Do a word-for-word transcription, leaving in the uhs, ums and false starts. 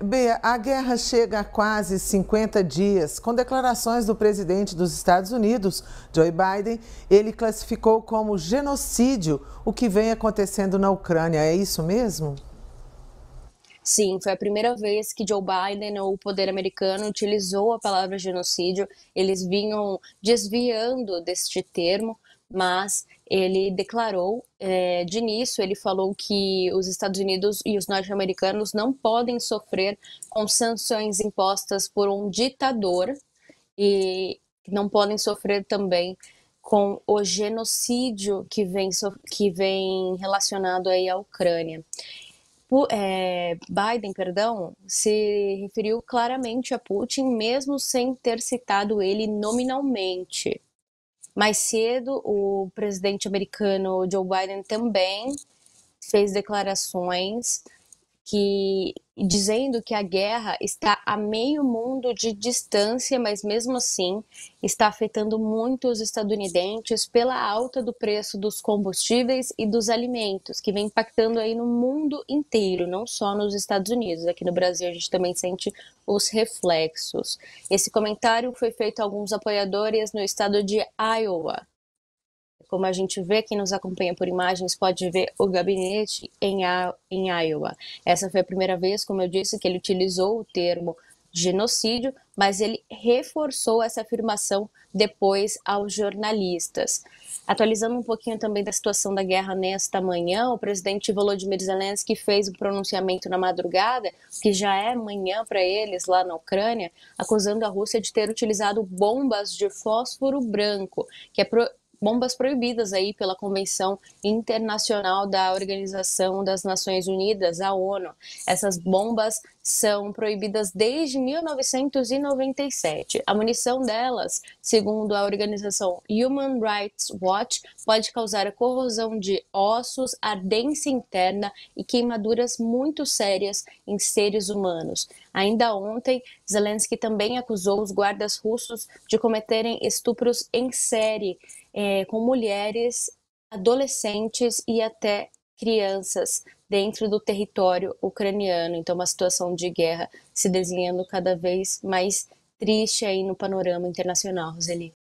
Bea, a guerra chega a quase cinquenta dias. Com declarações do presidente dos Estados Unidos, Joe Biden, ele classificou como genocídio o que vem acontecendo na Ucrânia. É isso mesmo? Sim, foi a primeira vez que Joe Biden, ou o poder americano, utilizou a palavra genocídio. Eles vinham desviando deste termo, mas ele declarou, é, de início, ele falou que os Estados Unidos e os norte-americanos não podem sofrer com sanções impostas por um ditador e não podem sofrer também com o genocídio que vem, que vem relacionado aí à Ucrânia. O, é, Biden, perdão, se referiu claramente a Putin, mesmo sem ter citado ele nominalmente. Mais cedo, o presidente americano Joe Biden também fez declarações que dizendo que a guerra está a meio mundo de distância, mas mesmo assim está afetando muito os estadunidenses pela alta do preço dos combustíveis e dos alimentos, que vem impactando aí no mundo inteiro, não só nos Estados Unidos. Aqui no Brasil a gente também sente os reflexos. Esse comentário foi feito a alguns apoiadores no estado de Iowa. Como a gente vê, quem nos acompanha por imagens pode ver o gabinete em, em Iowa. Essa foi a primeira vez, como eu disse, que ele utilizou o termo genocídio, mas ele reforçou essa afirmação depois aos jornalistas. Atualizando um pouquinho também da situação da guerra nesta manhã, o presidente Volodymyr Zelensky fez um pronunciamento na madrugada, que já é manhã para eles lá na Ucrânia, acusando a Rússia de ter utilizado bombas de fósforo branco, que é pro bombas proibidas aí pela Convenção Internacional da Organização das Nações Unidas, a ONU. Essas bombas são proibidas desde mil novecentos e noventa e sete. A munição delas, segundo a organização Human Rights Watch, pode causar a corrosão de ossos, ardência interna e queimaduras muito sérias em seres humanos. Ainda ontem, Zelensky também acusou os guardas russos de cometerem estupros em série É, com mulheres, adolescentes e até crianças dentro do território ucraniano. Então, uma situação de guerra se desenhando cada vez mais triste aí no panorama internacional, Roseli.